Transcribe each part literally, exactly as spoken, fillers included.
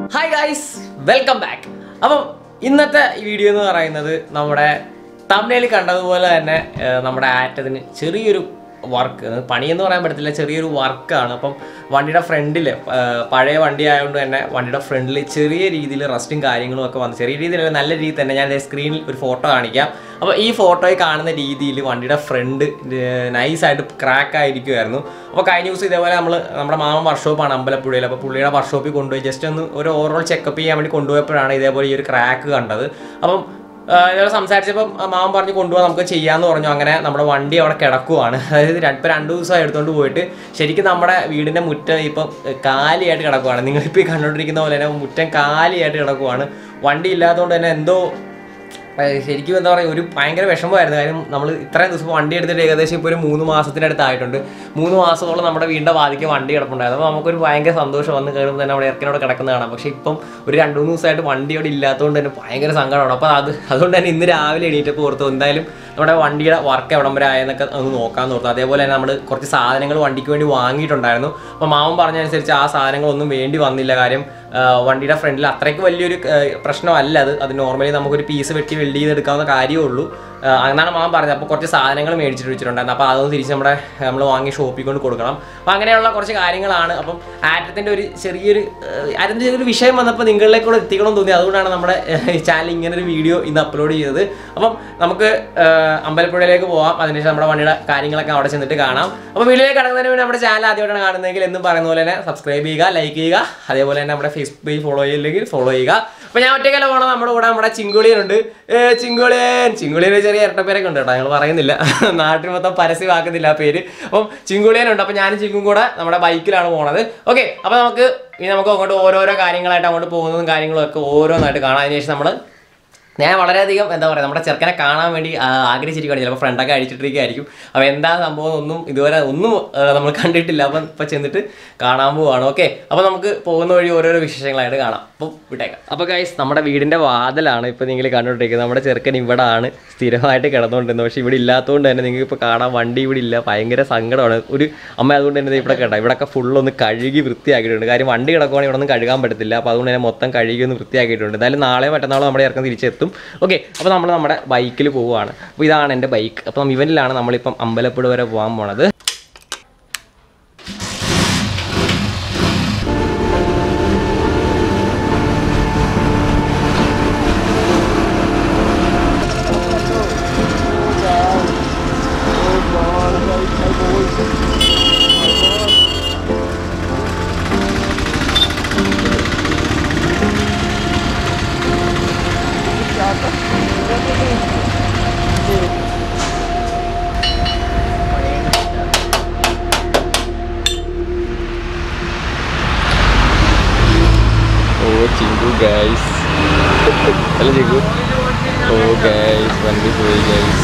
Hi guys, welcome back. അപ്പോൾ ഇന്നത്തെ video എന്ന് പറയുന്നത് നമ്മുടെ തംബ്നെയിൽ കണ്ടതുപോലെ തന്നെ നമ്മുടെ ആറ്റത്തിന് ചെറിയൊരു വർക്ക് പണിയെന്ന് പറയാൻ പറ്റത്തില്ല ചെറിയൊരു വർക്കാണ്. അപ്പം വണ്ടിയുടെ ഫ്രണ്ടിൽ പഴയ വണ്ടി ആയതുകൊണ്ട് തന്നെ വണ്ടിയുടെ ഫ്രണ്ടിൽ ചെറിയ രീതിയിൽ റസ്റ്റും കാര്യങ്ങളും ഒക്കെ വന്ന് ചെറിയ രീതിയിൽ നല്ല രീതിയിൽ തന്നെ ഞാൻ സ്ക്രീനിൽ ഒരു ഫോട്ടോ കാണിക്കാം. അപ്പോൾ ഈ ഫോട്ടോയിൽ കാണുന്ന രീതിയിൽ വണ്ടിയുടെ ഫ്രണ്ട് നൈസായിട്ട് ക്രാക്ക് ആയിരിക്കുമായിരുന്നു. അപ്പോൾ കഴിഞ്ഞ ദിവസം ഇതേപോലെ നമ്മൾ നമ്മുടെ മാമൻ വർക്ക്ഷോപ്പാണ് അമ്പലപ്പുഴയിൽ. അപ്പോൾ പുള്ളിയുടെ വർക്ക്ഷോപ്പിൽ കൊണ്ടുപോയി ജസ്റ്റ് ഒന്ന് ഒരു ഓവറോൾ ചെക്കപ്പ് ചെയ്യാൻ വേണ്ടി കൊണ്ടുപോയപ്പോഴാണ് ഇതേപോലെ ഈ ഒരു ക്രാക്ക് കണ്ടത്. അപ്പം ഇതേപോലെ സംസാരിച്ചപ്പോൾ മാമൻ പറഞ്ഞ് കൊണ്ടുപോകാൻ നമുക്ക് ചെയ്യാമെന്ന് പറഞ്ഞു. അങ്ങനെ നമ്മുടെ വണ്ടി അവിടെ കിടക്കുവാണ്. അതായത് ഇപ്പോൾ രണ്ട് ദിവസം എടുത്തുകൊണ്ട് പോയിട്ട് ശരിക്കും നമ്മുടെ വീടിൻ്റെ മുറ്റം ഇപ്പം കാലിയായിട്ട് കിടക്കുവാണ്. നിങ്ങളിപ്പോൾ ഈ കണ്ടുകൊണ്ടിരിക്കുന്ന പോലെ തന്നെ മുറ്റം കാലിയായിട്ട് കിടക്കുവാണ്. വണ്ടി ഇല്ലാത്തതുകൊണ്ട് തന്നെ എന്തോ ശരിക്കും എന്താ പറയുക ഒരു ഭയങ്കര വിഷമമായിരുന്നു. കാര്യം നമ്മൾ ഇത്രയും ദിവസം വണ്ടി എടുത്തിട്ട് ഏകദേശം ഇപ്പോൾ ഒരു മൂന്ന് മാസത്തിനടുത്തായിട്ടുണ്ട്. മൂന്ന് മാസത്തോളം നമ്മുടെ വീടിൻ്റെ വാതിക്ക് വണ്ടി കിടപ്പുണ്ടായിരുന്നു. അപ്പോൾ നമുക്കൊരു ഭയങ്കര സന്തോഷം വന്ന് കയറുമ്പോൾ തന്നെ നമ്മുടെ ഇറക്കിനോട് കിടക്കുന്ന കാണാം. പക്ഷേ ഇപ്പം ഒരു രണ്ട് മൂന്ന് ദിവസമായിട്ട് വണ്ടി അവിടെ ഇല്ലാത്തതുകൊണ്ട് തന്നെ ഭയങ്കര സങ്കടമാണ്. അപ്പോൾ അത് അതുകൊണ്ട് തന്നെ ഇന്ന് രാവിലെ എണീറ്റപ്പോൾ ഓർത്തു എന്തായാലും നമ്മുടെ വണ്ടിയുടെ വർക്ക് എവിടം വരെ ആയെന്നൊക്കെ ഒന്ന് നോക്കാമെന്ന് ഓർത്തു. അതേപോലെ തന്നെ നമ്മൾ കുറച്ച് സാധനങ്ങൾ വണ്ടിക്ക് വേണ്ടി വാങ്ങിയിട്ടുണ്ടായിരുന്നു. അപ്പോൾ മാമൻ പറഞ്ഞതനുസരിച്ച് ആ സാധനങ്ങളൊന്നും വേണ്ടി വന്നില്ല. കാര്യം വണ്ടിയുടെ ഫ്രണ്ടിൽ അത്രയ്ക്ക് വലിയൊരു പ്രശ്നമല്ല അത് അത് നോർമലി നമുക്കൊരു പീസ് വെട്ടി വെൽഡ് ചെയ്തെടുക്കാവുന്ന കാര്യമേ ഉള്ളൂ എന്നാണ് മാമൻ പറഞ്ഞത്. അപ്പോൾ കുറച്ച് സാധനങ്ങൾ മേടിച്ചിട്ട് വെച്ചിട്ടുണ്ടായിരുന്നു. അപ്പോൾ അതൊന്ന് തിരിച്ച് നമ്മുടെ നമ്മൾ വാങ്ങി ഷോപ്പിൽ കൊണ്ട് കൊടുക്കണം. അപ്പോൾ അങ്ങനെയുള്ള കുറച്ച് കാര്യങ്ങളാണ്. അപ്പം ആറ്റത്തിൻ്റെ ഒരു ചെറിയൊരു അതിൻ്റെ ചെറിയൊരു വിഷയം വന്നപ്പോൾ നിങ്ങളിലേക്ക് കൂടെ എത്തിക്കണമെന്ന് തോന്നി. അതുകൊണ്ടാണ് നമ്മുടെ ചാനൽ ഇങ്ങനൊരു വീഡിയോ ഇന്ന് അപ്ലോഡ് ചെയ്തത്. അപ്പം നമുക്ക് അമ്പലപ്പുഴയിലേക്ക് പോകാം. അതിനുശേഷം നമ്മുടെ വണ്ടിയുടെ കാര്യങ്ങളൊക്കെ അവിടെ ചെന്നിട്ട് കാണാം. അപ്പോൾ വീഡിയോയിലേക്ക് കടക്കുന്നതിന് വേണ്ടി നമ്മുടെ ചാനൽ ആദ്യമായിട്ടാണ് കാണുന്നതെങ്കിൽ എന്നും പറയുന്ന പോലെ തന്നെ സബ്സ്ക്രൈബ് ചെയ്യുക, ലൈക്ക് ചെയ്യുക, അതേപോലെ തന്നെ നമ്മുടെ ഫേസ്ബുക്ക് പേജ് ഫോളോ ചെയ്യില്ലെങ്കിൽ ഫോളോ ചെയ്യുക. അപ്പോൾ ഞാൻ ഒറ്റയ്ക്കല്ല പോകണം. നമ്മുടെ കൂടെ നമ്മുടെ ചിങ്കുളിയനുണ്ട്. ചിങ്കുളിയൻ ചിങ്കുളിയൻ ചെറിയ ഇരട്ടപ്പേരൊക്കെ ഉണ്ട് കേട്ടോ, ഞങ്ങൾ പറയുന്നില്ല, നാട്ടിൽ മൊത്തം പരസ്യമാക്കുന്നില്ല ആ പേര്. അപ്പം ചിങ്കുളിയനുണ്ട്. അപ്പോൾ ഞാനും ചിങ്കും കൂടെ നമ്മുടെ ബൈക്കിലാണ് പോണത്. ഓക്കെ, അപ്പോൾ നമുക്ക് ഇനി നമുക്ക് അങ്ങോട്ട് ഓരോരോ കാര്യങ്ങളായിട്ട് അങ്ങോട്ട് പോകുന്നതും കാര്യങ്ങളും ഒക്കെ ഓരോന്നായിട്ട് കാണാം. അതിനുശേഷം നമ്മൾ ഞാൻ വളരെയധികം എന്താ പറയുക നമ്മുടെ ചെറുക്കനെ കാണാൻ വേണ്ടി ആഗ്രഹിച്ചിരിക്കുകയാണ്. ചിലപ്പോൾ ഫ്രണ്ടൊക്കെ അടിച്ചിട്ടിരിക്കുകയായിരിക്കും. അപ്പോൾ എന്താ സംഭവം ഒന്നും ഇതുവരെ ഒന്നും നമ്മൾ കണ്ടിട്ടില്ല. അപ്പം ഇപ്പം ചെന്നിട്ട് കാണാൻ പോവുകയാണ്. ഓക്കെ, അപ്പോൾ നമുക്ക് പോകുന്ന വഴി ഓരോരോ വിശേഷങ്ങളായിട്ട് കാണാം. അപ്പോൾ വിട്ടേക്കാം. അപ്പോൾ ഗൈസ് നമ്മുടെ വീടിൻ്റെ വാതിലാണ് ഇപ്പോൾ നിങ്ങൾ കണ്ടുകൊണ്ടിരിക്കുന്നത്. നമ്മുടെ ചെറുക്കൻ ഇവിടെ ആണ് സ്ഥിരമായിട്ട് കിടന്നുകൊണ്ടിരുന്നത്. പക്ഷേ ഇവിടെ ഇല്ലാത്തതുകൊണ്ട് തന്നെ നിങ്ങൾക്ക് ഇപ്പോൾ കാണാൻ വണ്ടി ഇവിടെ ഇല്ല. ഭയങ്കര സങ്കടമാണ്. ഒരു അമ്മ അതുകൊണ്ട് തന്നെ ഇവിടെ കേട്ടോ ഇവിടെയൊക്കെ ഫുള്ളൊന്ന് കഴുകി വൃത്തിയാക്കിയിട്ടുണ്ട്. കാര്യം വണ്ടി കിടക്കുവാണെങ്കിൽ ഇവിടെ ഒന്നും കഴുകാൻ പറ്റത്തില്ല. അപ്പോൾ അതുകൊണ്ട് തന്നെ മൊത്തം കഴുകി ഒന്ന് വൃത്തിയാക്കിയിട്ടുണ്ട്. എന്തായാലും നാളെ മറ്റന്നാളോ നമ്മുടെ ചെറുക്കൻ തിരിച്ചെത്തും. ഓക്കെ, അപ്പോൾ നമ്മൾ നമ്മുടെ ബൈക്കിൽ പോവുകയാണ്. അപ്പോൾ ഇതാണ് എൻ്റെ ബൈക്ക്. അപ്പം ഇവനിലാണ് നമ്മളിപ്പം അമ്പലപ്പുഴ വരെ പോകാൻ പോണത്. Cinggu guys, halo cinggu. Oh guys, wandi boy guys.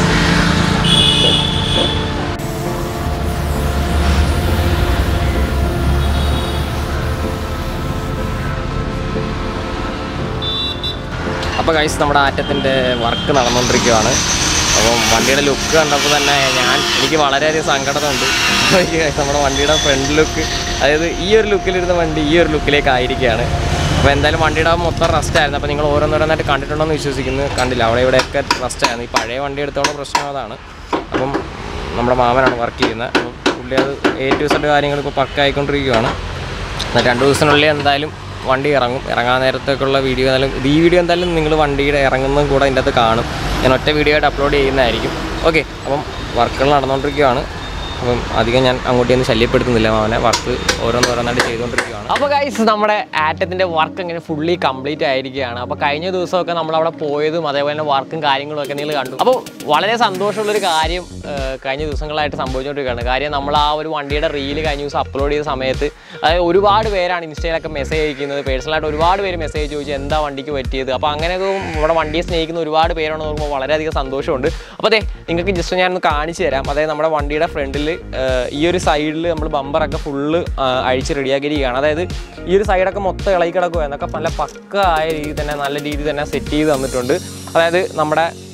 അപ്പോൾ ഗൈസ് നമ്മുടെ ആറ്റത്തിൻ്റെ വർക്ക് നടന്നുകൊണ്ടിരിക്കുകയാണ്. അപ്പം വണ്ടിയുടെ ലുക്ക് കണ്ടപ്പോൾ തന്നെ ഞാൻ എനിക്ക് വളരെയധികം സങ്കടമുണ്ട്. എനിക്ക് നമ്മുടെ വണ്ടിയുടെ ഫ്രണ്ട് ലുക്ക് അതായത് ഈ ഒരു ലുക്കിലിരുന്ന വണ്ടി ഈ ഒരു ലുക്കിലേക്ക് ആയിരിക്കുകയാണ്. അപ്പോൾ എന്തായാലും വണ്ടിയുടെ മൊത്തം റസ്റ്റായിരുന്നു. അപ്പോൾ നിങ്ങൾ ഓരോന്നോരോന്നായിട്ട് കണ്ടിട്ടുണ്ടോയെന്ന് വിശ്വസിക്കുന്നു. കണ്ടില്ല, അവിടെ ഇവിടെയൊക്കെ റസ്റ്റായിരുന്നു. ഈ പഴയ വണ്ടി എടുത്തോളം പ്രശ്നം അതാണ്. അപ്പം നമ്മുടെ മാമനാണ് വർക്ക് ചെയ്യുന്നത്. അപ്പം പുള്ളി അത് എ ടു സെഡ് കാര്യങ്ങൾ ഇപ്പോൾ പക്കായിക്കൊണ്ടിരിക്കുകയാണ്. രണ്ട് ദിവസത്തിനുള്ളിൽ എന്തായാലും വണ്ടി ഇറങ്ങും. ഇറങ്ങാൻ നേരത്തേക്കുള്ള വീഡിയോ എന്തായാലും ഈ വീഡിയോ എന്തായാലും നിങ്ങൾ വണ്ടിയുടെ ഇറങ്ങുന്നതും കൂടെ അതിൻ്റെ അകത്ത് കാണും. ഞാൻ ഒറ്റ വീഡിയോ ആയിട്ട് അപ്ലോഡ് ചെയ്യുന്നതായിരിക്കും. ഓക്കെ, അപ്പം വർക്കുകൾ നടന്നുകൊണ്ടിരിക്കുകയാണ്. അപ്പം അധികം ഞാൻ അങ്ങോട്ടൊന്നും ശല്യപ്പെടുത്തുന്നില്ല. അവനെ വർക്ക് ഓരോന്നോരോന്നായിട്ട് ചെയ്തുകൊണ്ടിരിക്കുകയാണ്. അപ്പോൾ ഗൈസ് നമ്മുടെ ആറ്റത്തിൻ്റെ വർക്ക് ഇങ്ങനെ ഫുള്ളി കംപ്ലീറ്റ് ആയിരിക്കുകയാണ്. അപ്പോൾ കഴിഞ്ഞ ദിവസമൊക്കെ നമ്മളവിടെ പോയതും അതേപോലെ തന്നെ വർക്കും കാര്യങ്ങളും ഒക്കെ നിങ്ങൾ കണ്ടു. അപ്പോൾ വളരെ സന്തോഷമുള്ളൊരു കാര്യം കഴിഞ്ഞ ദിവസങ്ങളായിട്ട് സംഭവിച്ചുകൊണ്ടിരിക്കുകയാണ്. കാര്യം നമ്മൾ ആ ഒരു വണ്ടിയുടെ റീല് കഴിഞ്ഞ ദിവസം അപ്ലോഡ് ചെയ്ത സമയത്ത് അതായത് ഒരുപാട് പേരാണ് ഇൻസ്റ്റയിലൊക്കെ മെസ്സേജ് അയക്കുന്നത്. പേഴ്സണലായിട്ട് ഒരുപാട് പേര് മെസ്സേജ് ചോദിച്ചു എന്താ വണ്ടിക്ക് പറ്റിയത്. അപ്പോൾ അങ്ങനെയൊക്കെ ഇവിടെ വണ്ടിയെ സ്നേഹിക്കുന്ന ഒരുപാട് പേരാണെന്ന് പറയുമ്പോൾ വളരെയധികം സന്തോഷമുണ്ട്. അപ്പോൾ അതെ നിങ്ങൾക്ക് ജസ്റ്റ് ഞാനൊന്ന് കാണിച്ചു തരാം. അതായത് നമ്മുടെ വണ്ടിയുടെ ഫ്രണ്ടിൽ ഈ ഒരു സൈഡിൽ നമ്മൾ ബമ്പറൊക്കെ ഫുള്ള് അഴിച്ച് റെഡിയാക്കിയിരിക്കുകയാണ്. അതായത് ഈ ഒരു സൈഡൊക്കെ മൊത്തം ഇളകി കിടക്കുക എന്നൊക്കെ നല്ല പക്ക ആയ രീതിയിൽ തന്നെ നല്ല രീതിയിൽ തന്നെ സെറ്റ് ചെയ്ത് തന്നിട്ടുണ്ട്. അതായത് നമ്മുടെ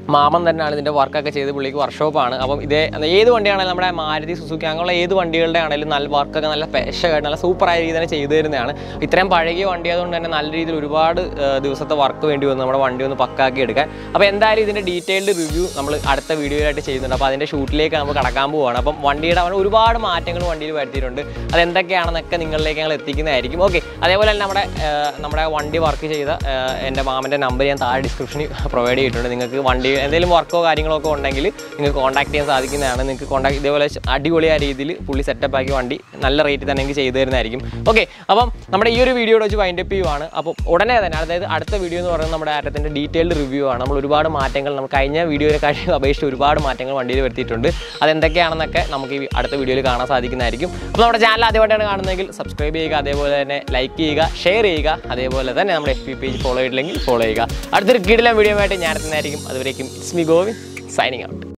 മാമൻ തന്നെയാണ് ഇതിൻ്റെ വർക്കൊക്കെ ചെയ്ത് പുള്ളിക്ക് വർക്ക്ഷോപ്പാണ്. അപ്പം ഇതേ ഏത് വണ്ടിയാണെങ്കിലും നമ്മുടെ മാരുതി സുസുക്കി അങ്ങനെയുള്ള ഏത് വണ്ടികളുടെ ആണെങ്കിലും നല്ല വർക്കൊക്കെ നല്ല പെശകായിട്ട് നല്ല സൂപ്പറായ രീതിയിൽ തന്നെ ചെയ്തു തരുന്നതാണ്. ഇത്രയും പഴകിയ വണ്ടി ആയതുകൊണ്ട് തന്നെ നല്ല രീതിയിൽ ഒരുപാട് ദിവസത്തെ വർക്ക് വേണ്ടി വന്നു നമ്മുടെ വണ്ടി ഒന്ന് പക്കാക്കി എടുക്കാൻ. അപ്പോൾ എന്തായാലും ഇതിൻ്റെ ഡീറ്റെയിൽഡ് റിവ്യൂ നമ്മൾ അടുത്ത വീഡിയോയിലായിട്ട് ചെയ്യുന്നുണ്ട്. അപ്പോൾ അതിൻ്റെ ഷൂട്ടിലേക്ക് നമ്മൾ കടക്കാൻ പോവുകയാണ്. അപ്പം വണ്ടിയുടെ അവൻ ഒരുപാട് മാറ്റങ്ങൾ വണ്ടിയിൽ വരുത്തിയിട്ടുണ്ട്. അതെന്തൊക്കെയാണെന്നൊക്കെ നിങ്ങളിലേക്ക് ഞങ്ങൾ എത്തിക്കുന്നതായിരിക്കും. ഓക്കെ, അതേപോലെ തന്നെ നമ്മുടെ നമ്മുടെ വണ്ടി വർക്ക് ചെയ്ത എൻ്റെ മാമൻ്റെ നമ്പർ ഞാൻ താഴെ ഡിസ്ക്രിപ്ഷനിൽ പ്രൊവൈഡ് ചെയ്തിട്ടുണ്ട്. നിങ്ങൾക്ക് വണ്ടി എന്തെങ്കിലും വർക്കോ കാര്യങ്ങളോ ഒക്കെ ഉണ്ടെങ്കിൽ നിങ്ങൾക്ക് കോൺടാക്ട് ചെയ്യാൻ സാധിക്കുന്നതാണ്. നിങ്ങൾക്ക് കോൺടാക്ട് ഇതേപോലെ അടിപൊളിയായ രീതിയിൽ പുള്ളി സെറ്റപ്പ് ആക്കി വണ്ടി നല്ല റേറ്റിൽ തന്നെ എനിക്ക് ചെയ്തു തരുന്നതായിരിക്കും. ഓക്കെ, അപ്പം നമ്മുടെ ഈ ഒരു വീഡിയോയുടെ വെച്ച് വൈൻഡപ്പ് ചെയ്യുവാണ്. അപ്പോൾ ഉടനെ തന്നെ അതായത് അടുത്ത വീഡിയോ എന്ന് പറയുന്നത് നമ്മുടെ ആറ്റത്തിൻ്റെ ഡീറ്റെയിൽഡ് റിവ്യൂ ആണ്. നമ്മൾ ഒരുപാട് മാറ്റങ്ങൾ നമ്മൾ കഴിഞ്ഞ വീഡിയോയിലെ കാര്യം അപേക്ഷിച്ച് ഒരുപാട് മാറ്റങ്ങൾ വണ്ടിയിൽ വരുത്തിയിട്ടുണ്ട്. അതെന്തൊക്കെയാണെന്നൊക്കെ നമുക്ക് ഈ അടുത്ത വീഡിയോയിൽ കാണാൻ സാധിക്കുന്നതായിരിക്കും. അപ്പോൾ നമ്മുടെ ചാനൽ ആദ്യമായിട്ടാണ് കാണുന്നതെങ്കിൽ സബ്സ്ക്രൈബ് ചെയ്യുക, അതേപോലെ തന്നെ ലൈക്ക് ചെയ്യുക, ഷെയർ ചെയ്യുക, അതേപോലെ തന്നെ നമ്മുടെ എഫ് ബി പേജ് ഫോളോ ചെയ്തില്ലെങ്കിൽ ഫോളോ ചെയ്യുക. അടുത്തൊരു കിടിലൻ വീഡിയോ ആയിട്ട് ഞാൻ എത്തുന്നതായിരിക്കും. അതുവരേക്കും it's me Govind signing out.